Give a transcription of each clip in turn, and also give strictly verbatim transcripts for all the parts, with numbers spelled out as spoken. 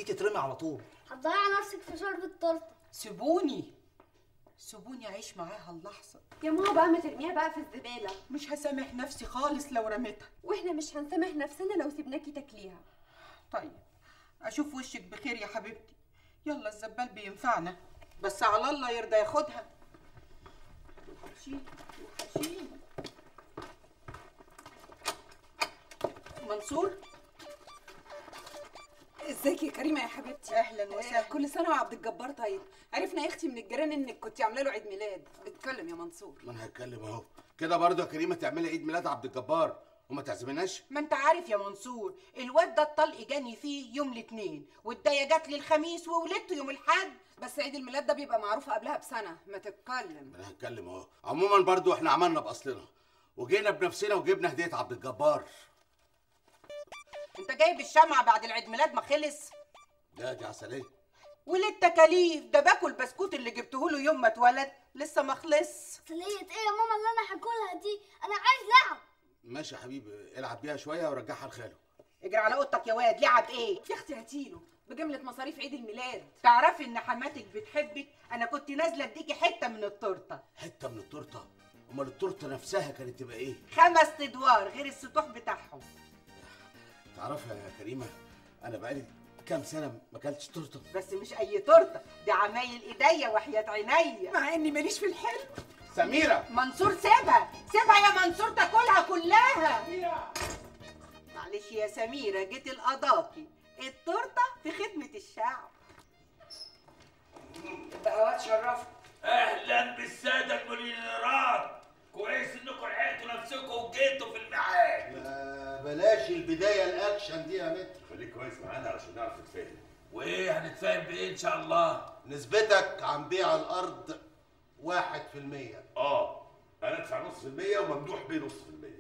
تترمي على طول. هتضيع نفسك في شرب التورته. سيبوني سيبوني اعيش معاها اللحظه. يا ماما بقى ما ترميها بقى في الزباله. مش هسامح نفسي خالص لو رميتها. واحنا مش هنسامح نفسنا لو سيبناكي تاكليها. طيب اشوف وشك بخير يا حبيبتي. يلا الزبال بينفعنا، بس على الله يرضى ياخدها. وحشيني وحشيني. منصور، ازيك يا كريمه يا حبيبتي؟ اهلا وسهلا. كل سنه وعبد الجبار طيب. عرفنا يا اختي من الجيران انك كنت عامله له عيد ميلاد. اتكلم يا منصور. ما انا هتكلم اهو كده برضه يا كريمه. تعملي عيد ميلاد عبد الجبار وما تعزمناش؟ ما انت عارف يا منصور، الواد ده الطلق جاني فيه يوم الاثنين والدايه جات لي الخميس وولدته يوم الاحد. بس عيد الميلاد ده بيبقى معروف قبلها بسنه. ما تتكلم. ما انا هتكلم اهو. عموما برضه احنا عملنا باصلنا وجينا بنفسنا وجبنا هديه عبد الجبار. انت جايب الشمعة بعد العيد ميلاد ما خلص؟ لا دي عسليه. وللتكاليف ده باكل بسكوت اللي جبته له يوم ما اتولد لسه ما خلص. عسلية ايه يا ماما اللي انا هاكلها دي؟ انا عايز لعب. ماشي يا حبيبي، العب بيها شويه ورجعها لخاله. اجري على اوضتك يا واد. لعب ايه؟ يا اختي هاتيله بجمله مصاريف عيد الميلاد. تعرفي ان حماتك بتحبك؟ انا كنت نازله اديكي حته من التورته. حته من التورته؟ امال التورته نفسها كانت تبقى ايه؟ خمس ادوار غير السطوح بتاعهم. تعرفي يا كريمه انا بقالي كام سنه ما اكلتش تورته. بس مش اي تورته، دي عمايل ايديا وحياه عينيا. مع اني ماليش في الحلو. سميره، منصور سيبها سيبها يا منصور تاكلها كلها. سميره معلش يا سميره، جيت القضاكي. التورته في خدمه الشعب. البهوات شرفوا. اهلا بالساده المليونيرات. كويس انكم لحقتوا نفسكم وجيتوا في الميعاد. بلاش البدايه الاكشن دي يا متر. خليك كويس معانا علشان نعرف نتفاهم. وايه هنتفاهم بايه ان شاء الله؟ نسبتك عن بيع الارض واحد في المية. اه انا ادفع نص في المية وممدوح بيه نص في المية.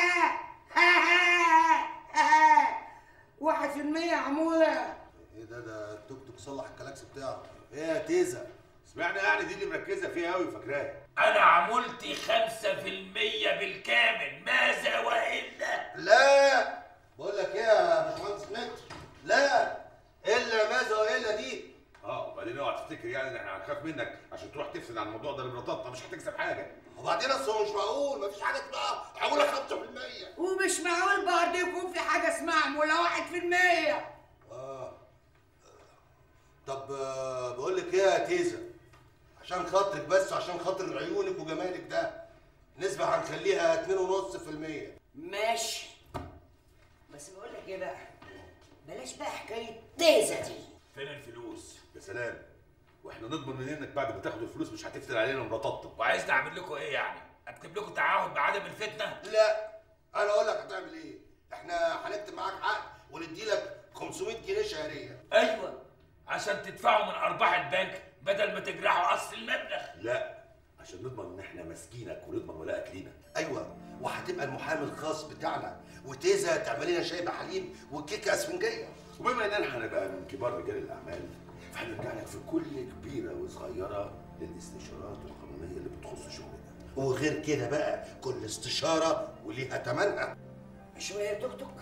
واحد في المية يا عمولة. ايه ده ده التوك توك صلح الكلاكس بتاعه. ايه يا تيزة؟ سمعنا يعني دي اللي مركزه فيها قوي فاكراها. انا عمولتي خمسة في المية بالكامل، ماذا والا؟ لا بقول لك ايه يا باشمهندس متر، لا الا ماذا والا دي. اه وبعدين اوعى تفتكر يعني ان احنا هنخاف منك عشان تروح تفسد على الموضوع ده لمراتاتنا، مش هتكسب حاجه. وبعدين اصل هو مش معقول مفيش حاجه اسمها عموله خمسة في المية. ومش معقول برضه يكون في حاجه اسمها عموله واحد في المية. اه طب بقول لك ايه يا تيزة، عشان خاطرك بس وعشان خاطر عيونك وجمالك ده نسبة هنخليها اتنين ونص في المية. ماشي، بس بقول لك ايه بقى، بلاش بقى حكاية تيزة دي. فين الفلوس؟ يا سلام، واحنا نضمن منين انك بعد ما تاخد الفلوس مش هتفتن علينا مراتاتنا؟ وعايزني اعمل لكم ايه يعني؟ اكتب لكم تعهد بعدم الفتنة؟ لا انا اقول لك هتعمل ايه، احنا هنكتب معاك عقد وندي لك خمسمية جنيه شهرية. ايوه عشان تدفعوا من ارباح البنك بدل ما تجرحوا اصل المبلغ. لا عشان نضمن ان احنا ماسكينك ونضمن ولاءك لينا. ايوه وهتبقى المحامي الخاص بتاعنا، وتيزة تعمل لنا شاي بحليب وكيكه اسفنجيه. وبما اننا هنبقى من كبار رجال الاعمال فهنرجع لك في كل كبيره وصغيره للاستشارات القانونيه اللي بتخص شغلنا. وغير كده بقى كل استشاره وليها ثمنها. شوية توك توك.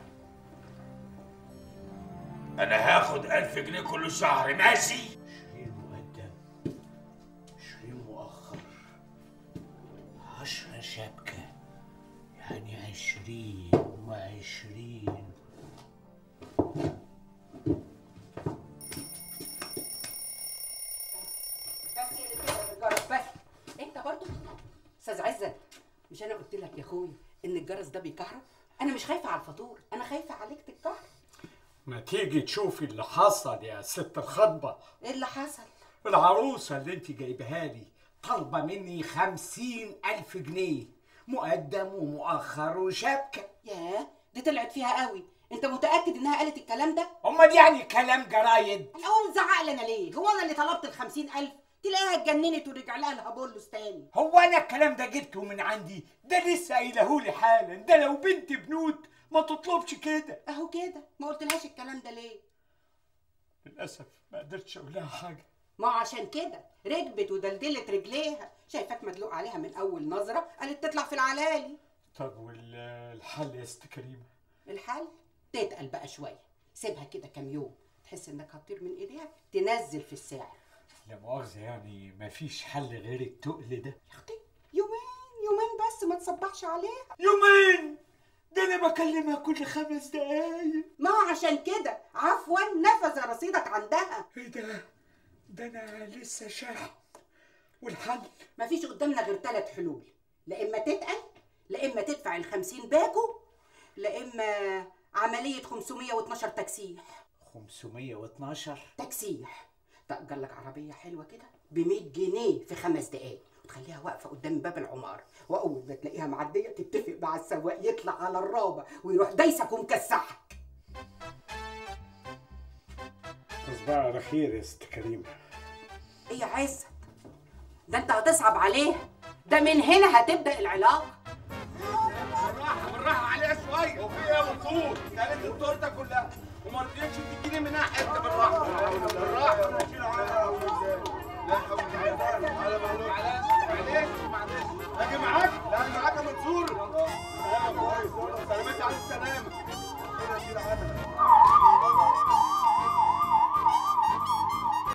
انا هاخد ألف جنيه كل شهر ماشي؟ عشرين مقدم، عشرين مؤخر، عشرة شبكة، يعني عشرين وعشرين. بس يا اللي بتضرب الجرس بس. انت برضه استاذ عزت، مش انا قلت لك يا اخويا ان الجرس ده بيكهرب؟ انا مش خايفه على الفاتوره، انا خايفه عليك تتكهرب. ما تيجي تشوفي اللي حصل يا ست الخطبة. ايه اللي حصل؟ العروسة اللي انت جايبها لي طالبة مني خمسين ألف جنيه مقدم ومؤخر وشبكة. ياه دي طلعت فيها قوي. انت متأكد انها قالت الكلام ده؟ امال يعني كلام جرايد؟ هو مزعق لنا ليه؟ هو انا اللي طلبت ال خمسين ألف؟ تلاقيها اتجننت ورجع لها الهبولوس تاني. هو انا الكلام ده جبته من عندي؟ ده لسه قايلهولي حالا. ده لو بنت بنوت ما تطلبش كده. اهو كده. ما قلتلهاش الكلام ده ليه؟ للاسف ما قدرتش اقول لها حاجه. ما عشان كده ركبت ودلدلت رجليها. شايفاك مدلوق عليها من اول نظره، قالت تطلع في العلالي. طب والحل يا ست كريمه؟ الحل تتقل بقى شويه، سيبها كده كام يوم تحس انك هتطير من ايديها تنزل في السعر. لا مؤاخذة يعني مفيش حل غير التقل ده؟ يا اختي يومين يومين بس ما تصبحش عليها. يومين؟ ده انا بكلمها كل خمس دقايق. ما هو عشان كده عفوا نفذ رصيدك عندها. ايه ده؟ ده انا لسه شحن. والحل؟ مفيش قدامنا غير ثلاث حلول، لا اما تتقل، لا اما تدفع الخمسين باكو، لا اما عملية خمسمية واتناشر تكسيح. خمسمية واتناشر تكسيح. تأجر لك عربية حلوة كده ب مية جنيه في خمس دقايق وتخليها واقفة قدام باب العمارة، وأول ما تلاقيها معدية تتفق مع السواق يطلع على الرابة ويروح دايسك ومكسحك. تصبح على خير يا ست كريمة. إيه يا عزت؟ ده أنت هتصعب عليها، ده من هنا هتبدأ العلاقة. بالراحة بالراحة عليها شوية. وفي إيه يا وصول؟ كانت التورتة كلها وما رضيتش تديني منها حتة. بالراحة